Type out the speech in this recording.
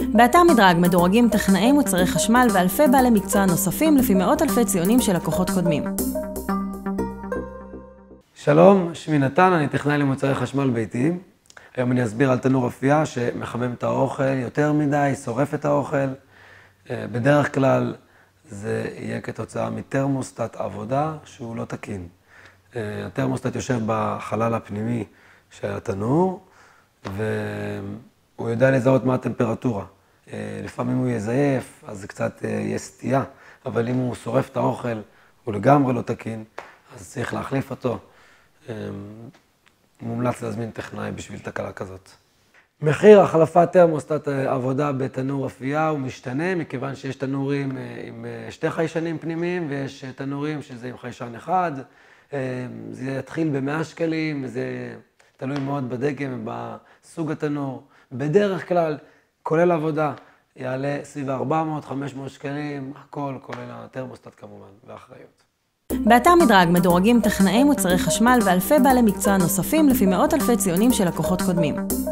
באתר מדרג מדורגים טכנאי מוצרי חשמל ואלפי בעלי מקצוע נוספים לפי מאות אלפי ציונים של לקוחות קודמים. שלום, שמי נתן, אני טכנאי למוצרי חשמל ביתיים. היום אני אסביר על תנור אפייה שמחמם את האוכל יותר מדי, שורף את האוכל. בדרך כלל זה יהיה כתוצאה מתרמוסטט עבודה שהוא לא תקין. התרמוסטט יושב בחלל הפנימי של התנור, והוא יודע לזהות מה הטמפרטורה. לפעמים הוא יזייף, אז זה קצת יהיה סטייה, אבל אם הוא שורף את האוכל, הוא לגמרי לא תקין, אז צריך להחליף אותו. מומלץ להזמין טכנאי בשביל תקלה כזאת. מחיר החלפת תרמוסטט עבודה בתנור אפייה הוא משתנה, מכיוון שיש תנורים עם שתי חיישנים פנימיים, ויש תנורים שזה עם חיישן אחד. זה יתחיל ב100 שקלים, זה תלוי מאוד בדגם ובסוג התנור. בדרך כלל, כולל עבודה, יעלה סביב 400-500 שקלים, הכל כולל התרמוסטט כמובן, והאחריות. באתר מדרג מדורגים טכנאי מוצרי חשמל ואלפי בעלי מקצוע נוספים לפי מאות אלפי ציונים של לקוחות קודמים.